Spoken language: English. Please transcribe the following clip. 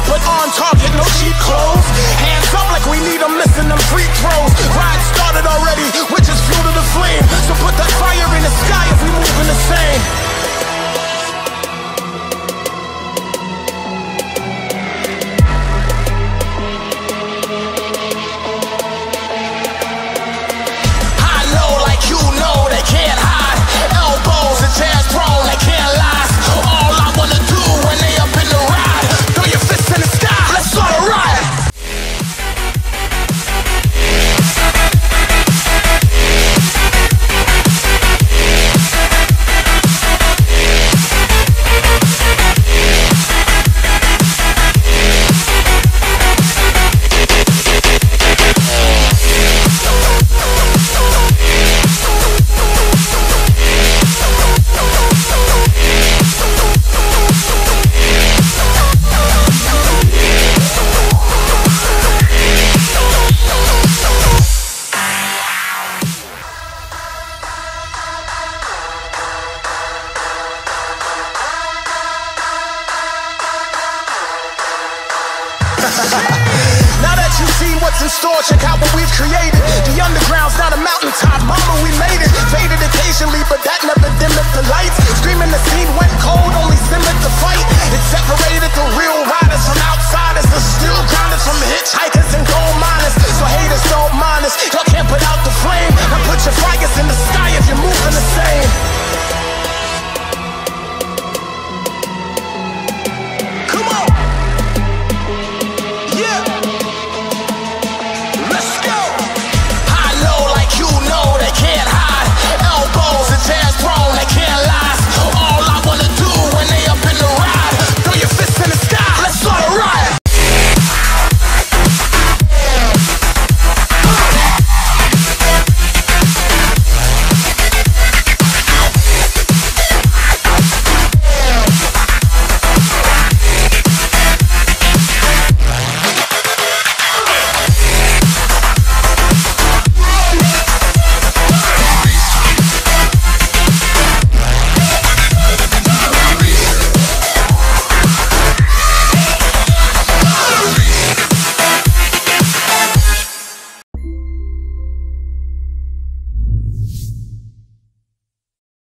but on target, no cheap clothes. Hands up like we need them, missing them free throws. Ride started already, which is fuel to the flame. So put that fire in the sky if we moving the same. Now that you've seen what's in store, check out what we've created. The underground's not a mountaintop, mama, we made it. Faded occasionally, but that never